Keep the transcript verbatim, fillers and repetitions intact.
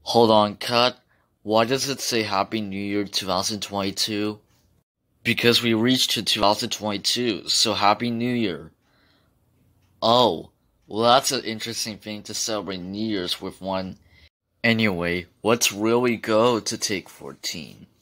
Hold on, cut. Why does it say Happy New Year twenty twenty-two? Because we reached to two thousand twenty-two, so Happy New Year. Oh, well that's an interesting thing to celebrate New Year's with one. Anyway, let's really go to take fourteen.